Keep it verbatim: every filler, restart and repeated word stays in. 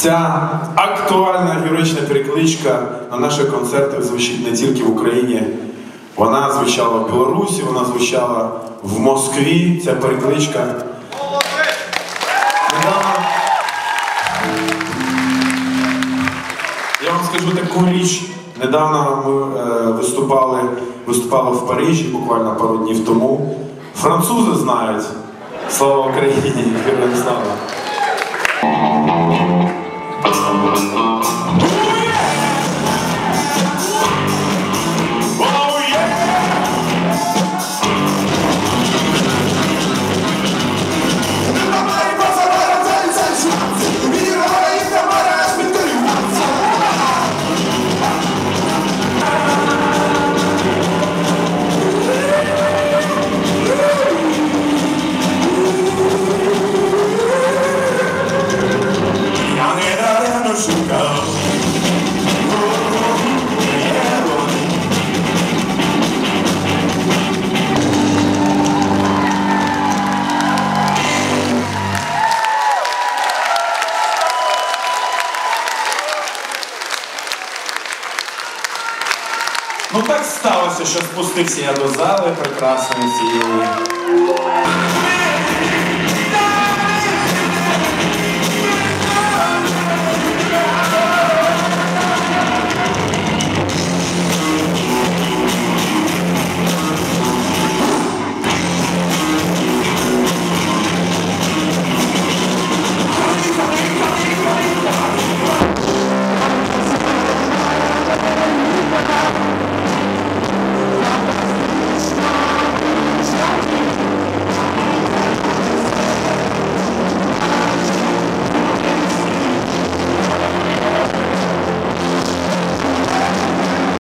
Ця актуальна героїчна перекличка на наших концертах звучить не тільки в Україні. Вона звучала в Білорусі, вона звучала в Москві, ця перекличка. Недавно... Я вам скажу таку річ. Недавно ми е, виступали, виступали в Парижі, буквально пару днів тому. Французи знають. Слава Україні! Героям слава! Ну так сталося, що спустився я до зали прекрасної цієї.